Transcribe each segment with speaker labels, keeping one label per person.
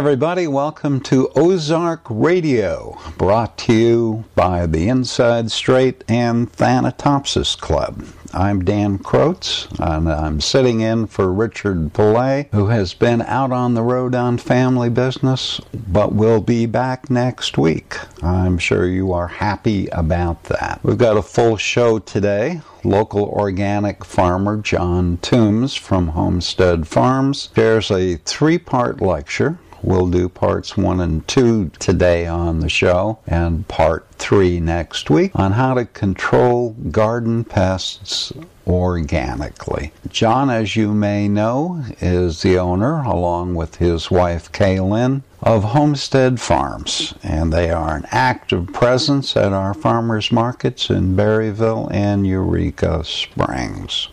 Speaker 1: everybody. Welcome to Ozark Radio, brought to you by the Inside Straight and Thanatopsis Club. I'm Dan Croats, and I'm sitting in for Richard Pillay, who has been out on the road on family business, but will be back next week. I'm sure you are happy about that. We've got a full show today. Local organic farmer Jon Toombs from Homestead Farms shares a three-part lecture. We'll do parts 1 and 2 today on the show, and part 3 next week on how to control garden pests organically. Jon, as you may know, is the owner, along with his wife Kaylin, of Homestead Farms, and they are an active presence at our farmers markets in Berryville and Eureka Springs.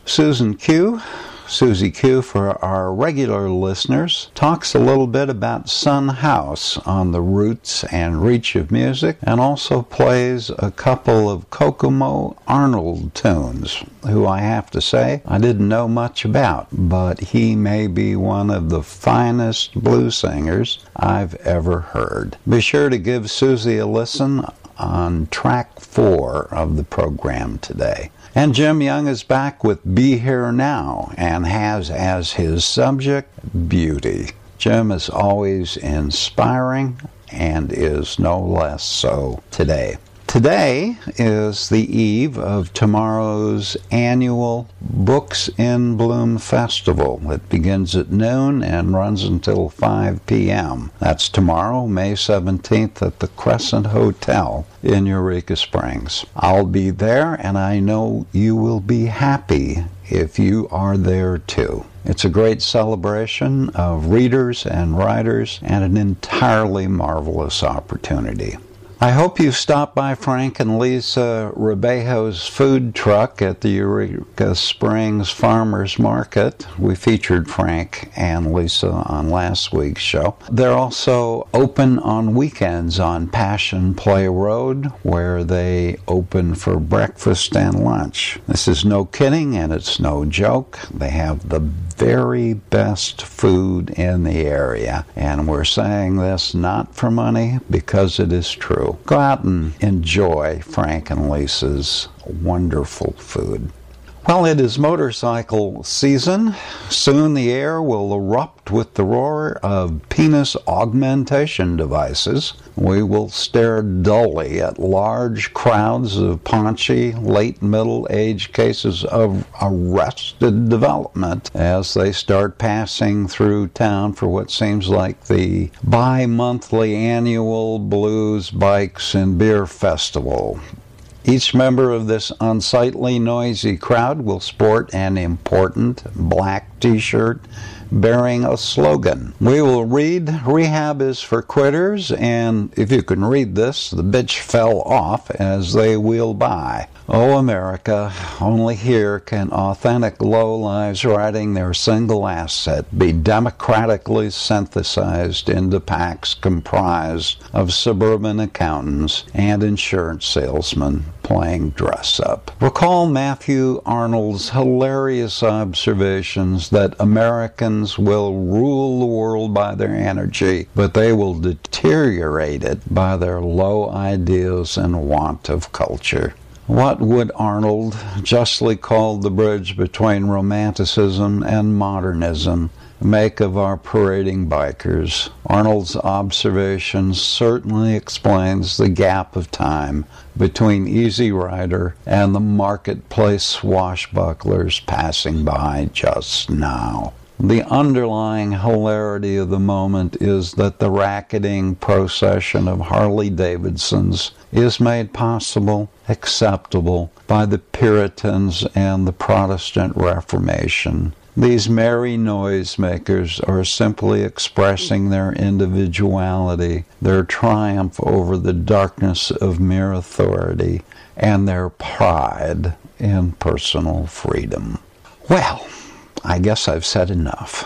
Speaker 1: Suzy Q, for our regular listeners, talks a little bit about Sun House on the roots and reach of music, and also plays a couple of Kokomo Arnold tunes, who I have to say I didn't know much about, but he may be one of the finest blues singers I've ever heard. Be sure to give Suzy a listen on track 4 of the program today. And Jim Young is back with BeHearNow and has as his subject beauty. Jim is always inspiring and is no less so today. Today is the eve of tomorrow's annual Books in Bloom Festival. It begins at noon and runs until 5 p.m. That's tomorrow, May 17th, at the Crescent Hotel in Eureka Springs. I'll be there, and I know you will be happy if you are there too. It's a great celebration of readers and writers and an entirely marvelous opportunity. I hope you stopped by Frank and Lisa Ribejo's food truck at the Eureka Springs Farmers Market. We featured Frank and Lisa on last week's show. They're also open on weekends on Passion Play Road, where they open for breakfast and lunch. This is no kidding, and it's no joke. They have the very best food in the area, and we're saying this not for money, because it is true. Go out and enjoy Frank and Lisa's wonderful food. Well, it is motorcycle season. Soon the air will erupt with the roar of penis augmentation devices. We will stare dully at large crowds of paunchy, late middle-aged cases of arrested development as they start passing through town for what seems like the bi-monthly annual Blues, Bikes, and Beer Festival. Each member of this unsightly, noisy crowd will sport an important black t-shirt bearing a slogan. We will read, "Rehab is for quitters," and if you can read this, "The bitch fell off," as they wheel by. Oh, America, only here can authentic lowlives riding their single asset be democratically synthesized into packs comprised of suburban accountants and insurance salesmen playing dress-up. Recall Matthew Arnold's hilarious observations that Americans will rule the world by their energy, but they will deteriorate it by their low ideas and want of culture. What would Arnold, justly called the bridge between romanticism and modernism, make of our parading bikers? Arnold's observations certainly explains the gap of time between Easy Rider and the marketplace swashbucklers passing by just now. The underlying hilarity of the moment is that the racketing procession of Harley-Davidsons is made possible, acceptable, by the Puritans and the Protestant Reformation. These merry noisemakers are simply expressing their individuality, their triumph over the darkness of mere authority, and their pride in personal freedom. Well, I guess I've said enough.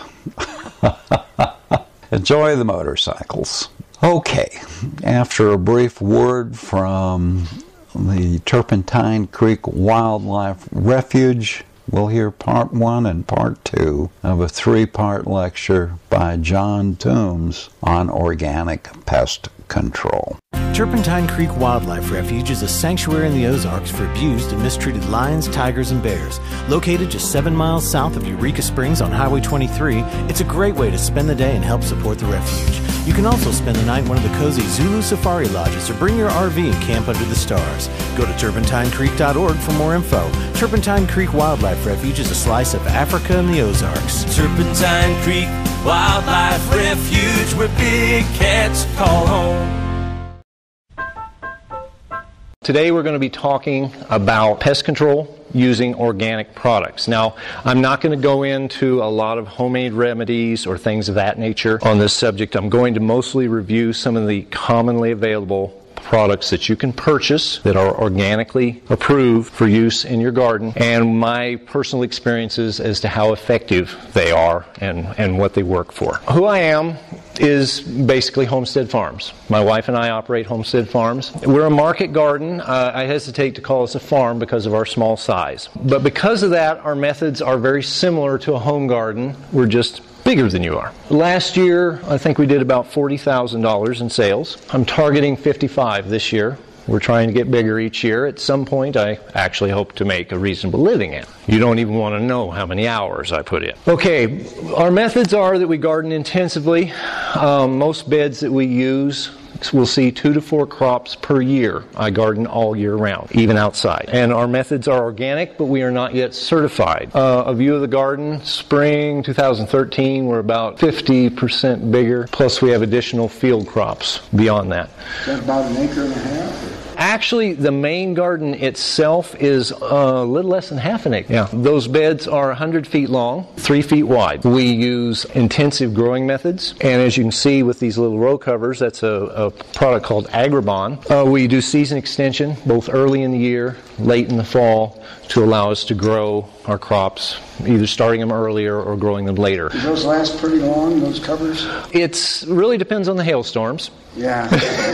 Speaker 1: Enjoy the motorcycles. Okay, after a brief word from the Turpentine Creek Wildlife Refuge, we'll hear part 1 and part 2 of a 3-part lecture by Jon Toombs on organic pest control.
Speaker 2: Turpentine Creek Wildlife Refuge is a sanctuary in the Ozarks for abused and mistreated lions, tigers, and bears. Located just 7 miles south of Eureka Springs on Highway 23, it's a great way to spend the day and help support the refuge. You can also spend the night in one of the cozy Zulu Safari Lodges or bring your RV and camp under the stars. Go to turpentinecreek.org for more info. Turpentine Creek Wildlife Refuge is a slice of Africa and the Ozarks.
Speaker 3: Turpentine Creek Wildlife Refuge, where big cats call home.
Speaker 4: Today we're going to be talking about pest control using organic products. Now, I'm not going to go into a lot of homemade remedies or things of that nature on this subject. I'm going to mostly review some of the commonly available products that you can purchase that are organically approved for use in your garden, and my personal experiences as to how effective they are and what they work for. Who I am is basically Homestead Farms. My wife and I operate Homestead Farms. We're a market garden. I hesitate to call us a farm because of our small size. But because of that, our methods are very similar to a home garden. We're just bigger than you are. Last year, I think we did about $40,000 in sales. I'm targeting 55 this year. We're trying to get bigger each year. At some point, I actually hope to make a reasonable living in. You don't even want to know how many hours I put in. Okay, our methods are that we garden intensively. Most beds that we use will see 2 to 4 crops per year. I garden all year round, even outside. And our methods are organic, but we are not yet certified. A view of the garden, spring 2013, we're about 50% bigger, plus we have additional field crops beyond that.
Speaker 5: Is that about an acre and a half?
Speaker 4: Actually, the main garden itself is a little less than half an acre. Yeah. Those beds are 100 feet long, 3 feet wide. We use intensive growing methods, and as you can see with these little row covers, that's a product called Agribon. We do season extension, both early in the year, late in the fall, to allow us to grow our crops, either starting them earlier or growing them later.
Speaker 5: Do those last pretty long, those covers?
Speaker 4: It really depends on the hailstorms.
Speaker 5: Yeah.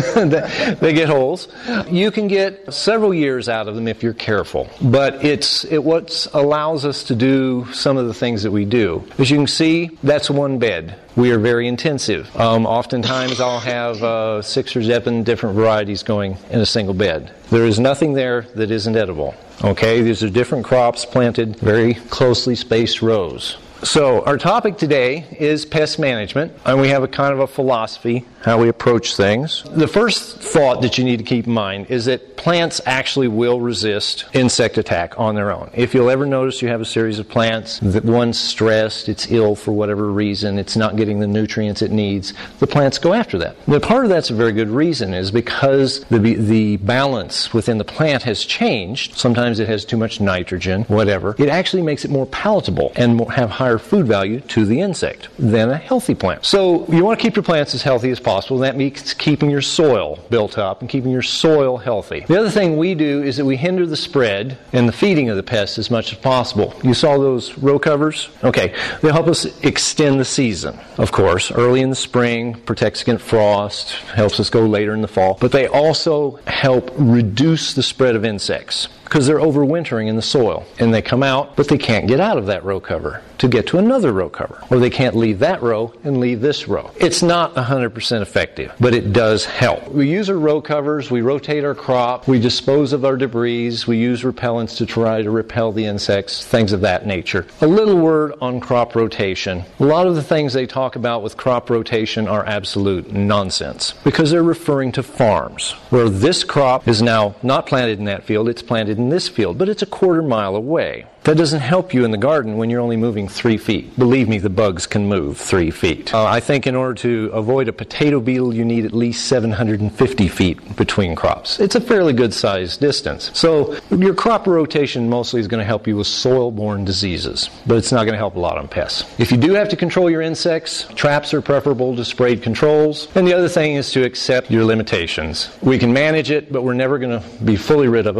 Speaker 4: They get holes. You can get several years out of them if you're careful. But it's what allows us to do some of the things that we do. As you can see, that's one bed. We are very intensive. Oftentimes I'll have 6 or 7 different varieties going in a single bed. There is nothing there that isn't edible. Okay, these are different crops planted very closely spaced rows. So our topic today is pest management, and we have a kind of a philosophy, how we approach things. The first thought that you need to keep in mind is that plants actually will resist insect attack on their own. If you'll ever notice you have a series of plants that one's stressed, it's ill for whatever reason, it's not getting the nutrients it needs, the plants go after that. Now, part of that's a very good reason is because the balance within the plant has changed. Sometimes it has too much nitrogen, whatever. It actually makes it more palatable and have higher food value to the insect than a healthy plant. So you want to keep your plants as healthy as possible. That means keeping your soil built up and keeping your soil healthy. The other thing we do is that we hinder the spread and the feeding of the pests as much as possible. You saw those row covers? Okay, they help us extend the season, of course. Early in the spring, protects against frost, helps us go later in the fall. But they also help reduce the spread of insects, because they're overwintering in the soil. And they come out, but they can't get out of that row cover to get to another row cover. Or they can't leave that row and leave this row. It's not 100% effective, but it does help. We use our row covers, we rotate our crop, we dispose of our debris, we use repellents to try to repel the insects, things of that nature. A little word on crop rotation. A lot of the things they talk about with crop rotation are absolute nonsense, because they're referring to farms, where this crop is now not planted in that field, it's planted in this field, but it's a quarter mile away. That doesn't help you in the garden when you're only moving 3 feet. Believe me, the bugs can move 3 feet. I think in order to avoid a potato beetle, you need at least 750 feet between crops. It's a fairly good sized distance. So your crop rotation mostly is going to help you with soil-borne diseases, but it's not going to help a lot on pests. If you do have to control your insects, traps are preferable to sprayed controls. And the other thing is to accept your limitations. We can manage it, but we're never going to be fully rid of them.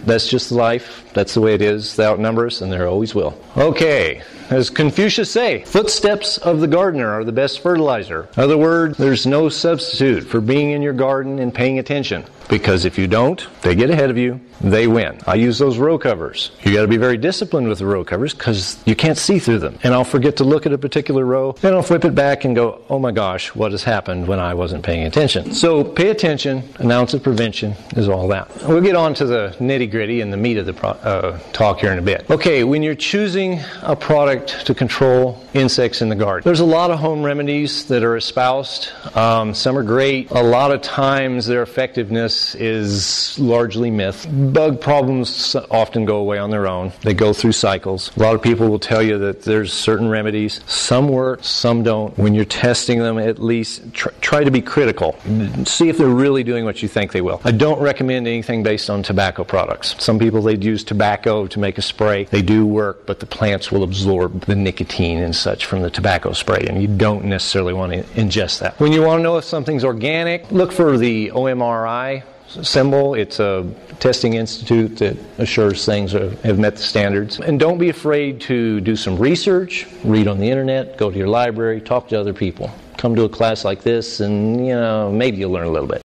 Speaker 4: That's just life. That's the way it is. They outnumber us, and there always will. Okay. As Confucius say, footsteps of the gardener are the best fertilizer. In other words, there's no substitute for being in your garden and paying attention. Because if you don't, they get ahead of you, they win. I use those row covers. You got to be very disciplined with the row covers because you can't see through them. And I'll forget to look at a particular row, then I'll flip it back and go, oh my gosh, what has happened when I wasn't paying attention? So pay attention, an ounce of prevention is all that. We'll get on to the nitty-gritty and the meat of the talk here in a bit. Okay, when you're choosing a product to control insects in the garden, there's a lot of home remedies that are espoused. Some are great. A lot of times their effectiveness is largely myth. Bug problems often go away on their own. They go through cycles. A lot of people will tell you that there's certain remedies. Some work, some don't. When you're testing them, at least try to be critical. See if they're really doing what you think they will. I don't recommend anything based on tobacco products. Some people, they'd use tobacco to make a spray. They do work, but the plants will absorb the nicotine and such from the tobacco spray, and you don't necessarily want to ingest that. When you want to know if something's organic, look for the OMRI symbol. It's a testing institute that assures things have met the standards. And don't be afraid to do some research, read on the internet, go to your library, talk to other people. Come to a class like this and, maybe you'll learn a little bit.